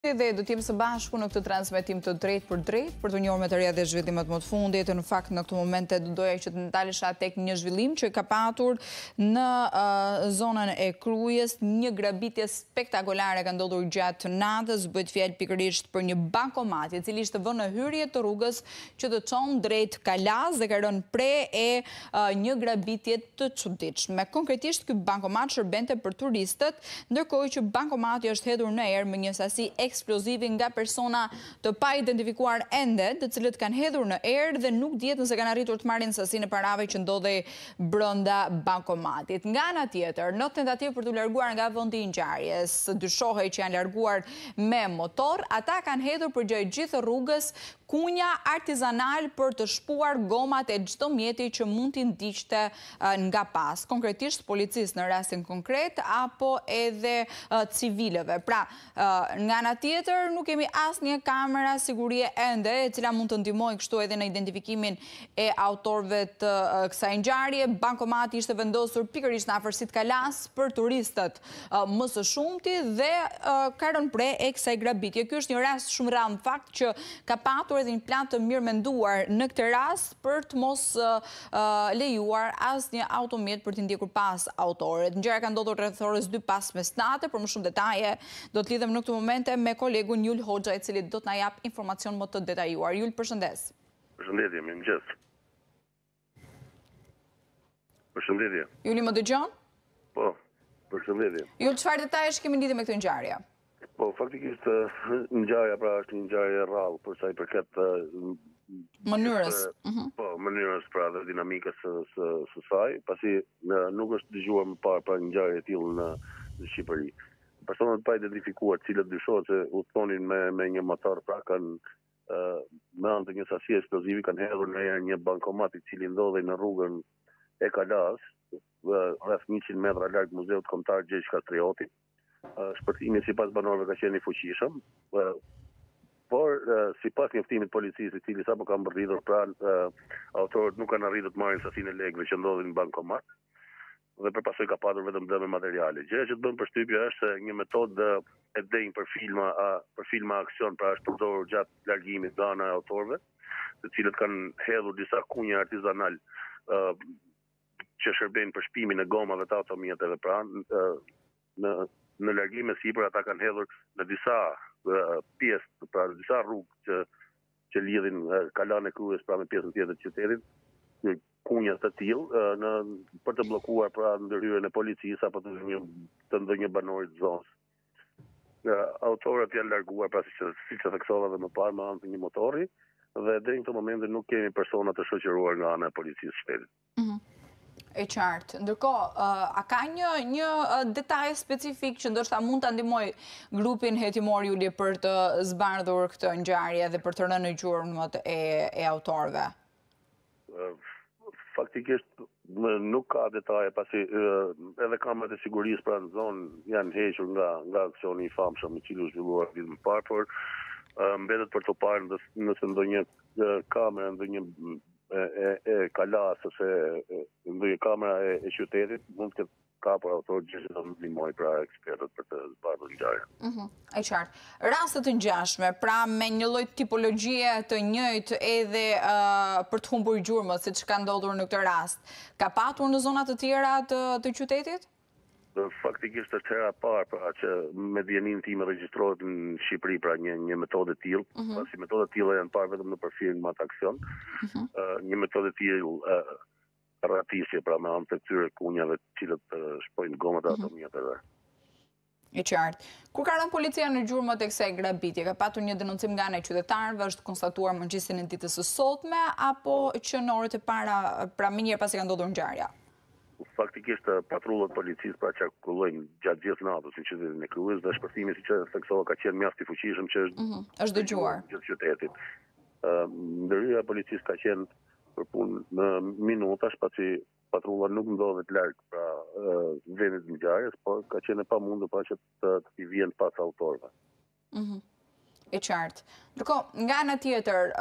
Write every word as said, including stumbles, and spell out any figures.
Dhe do t'jemi së bashku në këtë transmetim të drejt për drejt për të njohur më të reja dhe zhvillimet më të fundit. Në fakt në këtë momente do doja që të ndalesha tek një zhvillim që ka patur në uh, zonën e Krujës. Një grabitje spektakolare ka ndodhur gjatë natës, bëhet fjalë pikërisht për një bankomat i cili ishte vënë në hyrje të rrugës që të çon drejt Kalas dhe ka rënë pre e uh, një grabitje të çuditshme. Konkretisht ky bankomat shërbente për turistët, ndërkohë që bankomati është hedhur në erë me një sasi eksplozivi nga persona të pa identifikuar ende, të cilët kanë hedhur në erë dhe nuk dihet nëse kanë arritur të marrin sasinë e parave që ndodhej brenda bankomatit. Nga ana tjetër, në tentativë për të larguar nga vendi i ngjarjes, dyshohej që janë larguar me motor, ata kanë hedhur përgjatë gjithë rrugës kunja artizanal për të shpuar gomat e çdo mjeti që mund t'i ndiqte nga pas. Konkretisht policisë në rastin konkret apo edhe uh, civileve. Pra, uh, nga ana tjetër nuk kemi asnjë kamera sigurie ende e cila mund të ndihmojë kështu edhe në identifikimin e autorëve të uh, kësaj ngjarje. Bankomati ishte vendosur pikërisht në afërsitë Kalas për turistët uh, më së shumti dhe uh, ka rënë pre e kësaj grabitje. Ky është një rast shumë rrallë në fakt që ka patur edhe një plan të mirë menduar në këtë rast për të mos uh, uh, lejuar asnjë automjet për të ndjekur pas autorët. Ngjarja ka ndodhur rreth orës dy pas mesnatë. Për më shumë detaje do të lidhem në këtë momente me kolegun Jul Hoxha, i cili do të na jap informacion më të detajuar. Jul, përshëndes. Përshëndetje, mirëmëngjes. Përshëndetje. Juli, më dëgjon? Po, përshëndetje. Jul, çfarë detajesh kemi lidhje me këtë ngjarje? Po, faktikisht ngjarja pra është një ngjarje rrallë për sa i përket mënyrës. Po, mënyrës pra dhe dinamikës së së së saj, pasi nuk është dëgjuar më parë pra një ngjarje e tillë në në Shqipëri. Personat pa identifikuar, cilët dyshohet se udhtonin me me një motor, pra kanë me anë të një sasi eksplozivi kanë hedhur në erë një bankomat i cili ndodhej në rrugën e Kalas, rreth njëqind metra larg Muzeut Kombëtar Gjergj Kastrioti. Shpërtimi sipas banorëve ka qenë i fuqishëm, por sipas njoftimit të policisë, i cili sapo ka mbërritur, pra autorët nuk kanë arritur të marrin sasinë e lekëve që ndodhin në bankomat dhe përpasoj ka patur vetëm dëme materiale. Gjëja që të bën përshtypje është se një metodë e denjë për filma për filma aksion, pra është përdorur gjatë largimit nga ana e autorëve, të cilët kanë hedhur disa kunja artizanal që shërbejnë për shpimin e gomave të automjeteve, pra në në largime sipër ata kanë hedhur në disa uh, pjesë, pra në disa rrugë që që lidhin uh, Kalan e Krujës pra me pjesën tjetër të qytetit, në kunja të tillë uh, në për të bllokuar pra ndërhyrjen e policisë apo të një të ndonjë banori të zonës. Uh, autorët janë larguar pra siç siç e theksova edhe më parë me anë të një motori dhe deri në këtë moment nuk kemi persona të shoqëruar nga ana e policisë së shtetit. Mm-hmm. E qartë. Ndërkohë, uh, a ka një, një uh, detaj specifik që ndoshta mund ta ndihmoj grupin hetimor Juli për të zbardhur këtë ngjarje dhe për të rënë në gjurmët e, e autorëve? Uh, faktikisht nuk ka detaje, pasi uh, edhe kamerat e sigurisë pra në zonë janë hequr nga nga aksioni i famshëm i cili u zhvillua vitin më parë, por uh, mbetet për të parë nëse ndonjë uh, kamerë, ndonjë e, e, e Kalas ose ndonjë kamera e, e qytetit mund të kapur autor që do të ndihmojë pra ekspertët për të zbardhur ngjarjen. Mhm. E qartë. Raste të ngjashme, pra me një lloj tipologjie të njëjtë edhe uh, për të humbur gjurmët, siç ka ndodhur në këtë rast, ka patur në zona të tjera të, të qytetit? Faktikisht është hera e parë pra që me dijenin tim regjistrohet në Shqipëri pra një një metodë e tillë, uh -huh. pasi metodët e tilla janë parë vetëm në filma të aksion. Uh -huh. uh, një metodë e tillë uh, rratisje pra me anë të këtyre kunjave të cilët uh, shpojnë gomat e uh -huh. automjeteve. E qartë. Kur ka rënë policia në gjurmët e kësaj grabitje, ka patur një denoncim nga ana e qytetarëve, është konstatuar mëngjesin e ditës së sotme apo që në orët e para, pra më njëherë pasi ka ndodhur ngjarja? Faktikisht patrullat policisë pra qarkullojnë gjatë gjithë natës në qytetin e Krujës dhe shpërthimi siç e theksova ka qenë mjaft i fuqishëm që është mm-hmm. është dëgjuar gjithë qytetit. Uh, ndërhyrja e policisë ka qenë për punë në minutash, pasi patrulla nuk ndodhet larg pra uh, vendit të ngjarjes, por ka qenë e pamundur pra që të, të i vjen pas autorëve. Mhm. E qartë. Ndërkohë, nga ana tjetër